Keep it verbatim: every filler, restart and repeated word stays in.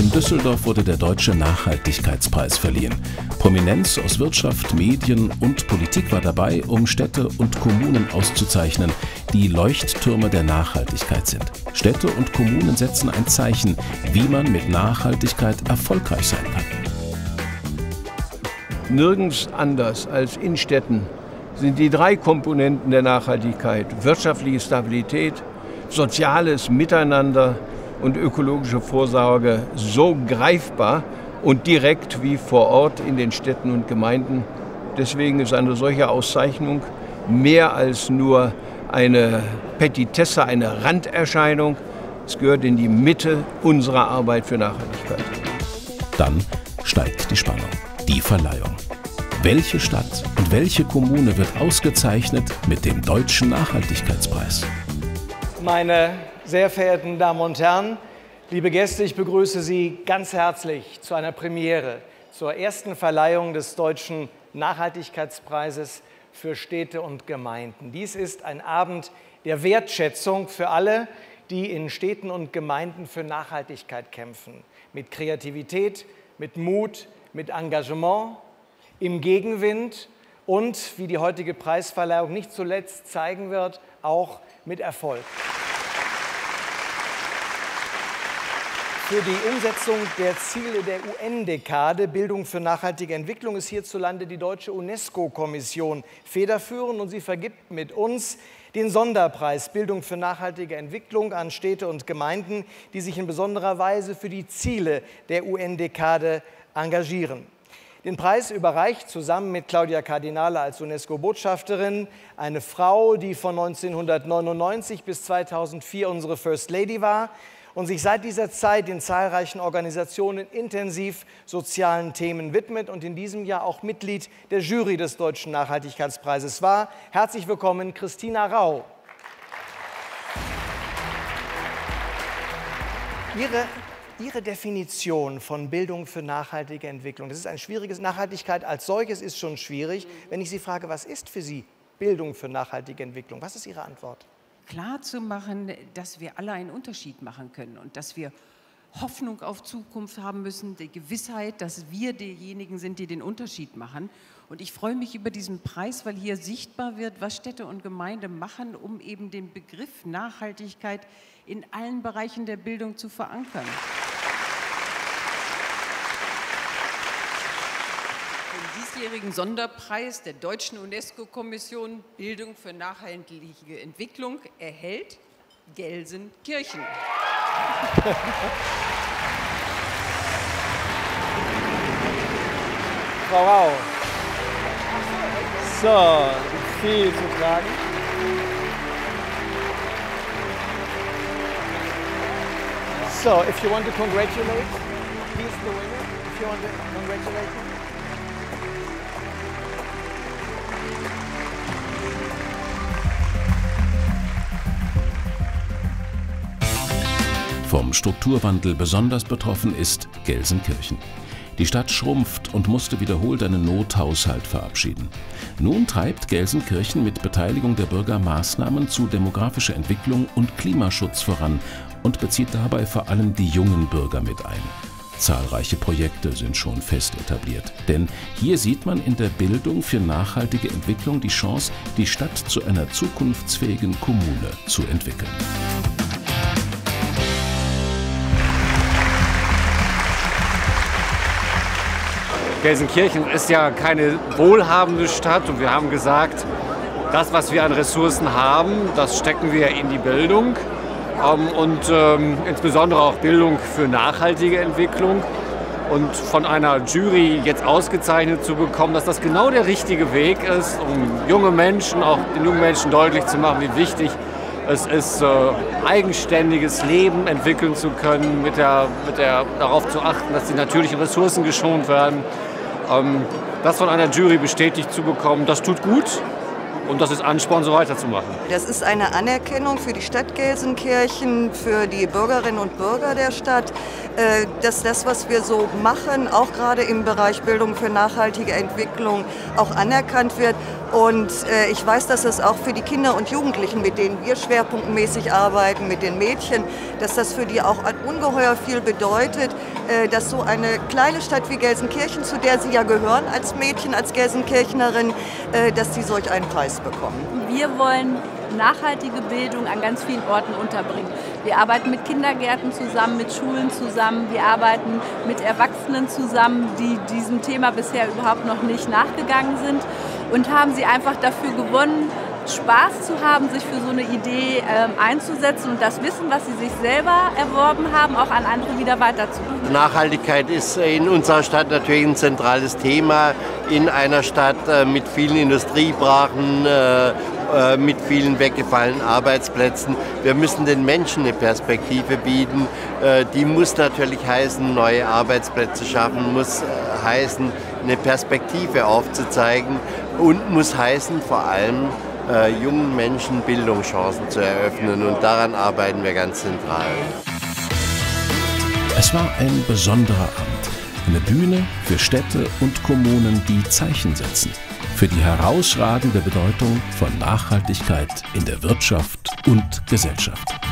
In Düsseldorf wurde der Deutsche Nachhaltigkeitspreis verliehen. Prominenz aus Wirtschaft, Medien und Politik war dabei, um Städte und Kommunen auszuzeichnen, die Leuchttürme der Nachhaltigkeit sind. Städte und Kommunen setzen ein Zeichen, wie man mit Nachhaltigkeit erfolgreich sein kann. Nirgends anders als in Städten sind die drei Komponenten der Nachhaltigkeit: wirtschaftliche Stabilität, soziales Miteinander und ökologische Vorsorge so greifbar und direkt wie vor Ort in den Städten und Gemeinden. Deswegen ist eine solche Auszeichnung mehr als nur eine Petitesse, eine Randerscheinung. Es gehört in die Mitte unserer Arbeit für Nachhaltigkeit. Dann steigt die Spannung, die Verleihung. Welche Stadt und welche Kommune wird ausgezeichnet mit dem Deutschen Nachhaltigkeitspreis? Meine sehr verehrten Damen und Herren, liebe Gäste, ich begrüße Sie ganz herzlich zu einer Premiere, zur ersten Verleihung des Deutschen Nachhaltigkeitspreises für Städte und Gemeinden. Dies ist ein Abend der Wertschätzung für alle, die in Städten und Gemeinden für Nachhaltigkeit kämpfen. Mit Kreativität, mit Mut, mit Engagement, im Gegenwind und, wie die heutige Preisverleihung nicht zuletzt zeigen wird, auch mit Erfolg. Für die Umsetzung der Ziele der U N-Dekade Bildung für nachhaltige Entwicklung ist hierzulande die Deutsche UNESCO-Kommission federführend und sie vergibt mit uns den Sonderpreis Bildung für nachhaltige Entwicklung an Städte und Gemeinden, die sich in besonderer Weise für die Ziele der U N-Dekade engagieren. Den Preis überreicht zusammen mit Claudia Cardinale als UNESCO-Botschafterin eine Frau, die von neunzehnhundertneunundneunzig bis zweitausendvier unsere First Lady war und sich seit dieser Zeit in zahlreichen Organisationen intensiv sozialen Themen widmet und in diesem Jahr auch Mitglied der Jury des Deutschen Nachhaltigkeitspreises war. Herzlich willkommen, Christina Rau. Ihre Ihre Definition von Bildung für nachhaltige Entwicklung, das ist ein schwieriges, Nachhaltigkeit als solches ist schon schwierig. Wenn ich Sie frage, was ist für Sie Bildung für nachhaltige Entwicklung, was ist Ihre Antwort? Klar zu machen, dass wir alle einen Unterschied machen können und dass wir Hoffnung auf Zukunft haben müssen, die Gewissheit, dass wir diejenigen sind, die den Unterschied machen. Und ich freue mich über diesen Preis, weil hier sichtbar wird, was Städte und Gemeinden machen, um eben den Begriff Nachhaltigkeit in allen Bereichen der Bildung zu verankern. Den diesjährigen Sonderpreis der Deutschen UNESCO-Kommission Bildung für nachhaltige Entwicklung erhält Gelsenkirchen. Frau Rau, so, viel zu tragen. So, if you want to congratulate, he's the winner. If you want to congratulate him. Vom Strukturwandel besonders betroffen ist Gelsenkirchen. Die Stadt schrumpft und musste wiederholt einen Nothaushalt verabschieden. Nun treibt Gelsenkirchen mit Beteiligung der Bürger Maßnahmen zu demografischer Entwicklung und Klimaschutz voran und bezieht dabei vor allem die jungen Bürger mit ein. Zahlreiche Projekte sind schon fest etabliert, denn hier sieht man in der Bildung für nachhaltige Entwicklung die Chance, die Stadt zu einer zukunftsfähigen Kommune zu entwickeln. Gelsenkirchen ist ja keine wohlhabende Stadt und wir haben gesagt, das, was wir an Ressourcen haben, das stecken wir in die Bildung ähm, und ähm, insbesondere auch Bildung für nachhaltige Entwicklung. Und von einer Jury jetzt ausgezeichnet zu bekommen, dass das genau der richtige Weg ist, um junge Menschen, auch den jungen Menschen deutlich zu machen, wie wichtig es ist, äh, eigenständiges Leben entwickeln zu können, mit der, mit der, darauf zu achten, dass die natürlichen Ressourcen geschont werden. Ähm, das von einer Jury bestätigt zu bekommen, das tut gut und das ist Ansporn, so weiterzumachen. Das ist eine Anerkennung für die Stadt Gelsenkirchen, für die Bürgerinnen und Bürger der Stadt, äh, dass das, was wir so machen, auch gerade im Bereich Bildung für nachhaltige Entwicklung, auch anerkannt wird. Und äh, ich weiß, dass das auch für die Kinder und Jugendlichen, mit denen wir schwerpunktmäßig arbeiten, mit den Mädchen, dass das für die auch ungeheuer viel bedeutet, äh, dass so eine kleine Stadt wie Gelsenkirchen, zu der sie ja gehören als Mädchen, als Gelsenkirchnerin, äh, dass sie solch einen Preis bekommen. Wir wollen nachhaltige Bildung an ganz vielen Orten unterbringen. Wir arbeiten mit Kindergärten zusammen, mit Schulen zusammen, wir arbeiten mit Erwachsenen zusammen, die diesem Thema bisher überhaupt noch nicht nachgegangen sind und haben sie einfach dafür gewonnen, Spaß zu haben, sich für so eine Idee ähm, einzusetzen und das Wissen, was sie sich selber erworben haben, auch an andere wieder weiterzugeben. Nachhaltigkeit ist in unserer Stadt natürlich ein zentrales Thema. In einer Stadt äh, mit vielen Industriebrachen, äh, äh, mit vielen weggefallenen Arbeitsplätzen. Wir müssen den Menschen eine Perspektive bieten. Äh, die muss natürlich heißen, neue Arbeitsplätze schaffen, muss äh, heißen, eine Perspektive aufzuzeigen und muss heißen vor allem, Äh, jungen Menschen Bildungschancen zu eröffnen, und daran arbeiten wir ganz zentral. Es war ein besonderer Abend, eine Bühne für Städte und Kommunen, die Zeichen setzen, für die herausragende Bedeutung von Nachhaltigkeit in der Wirtschaft und Gesellschaft.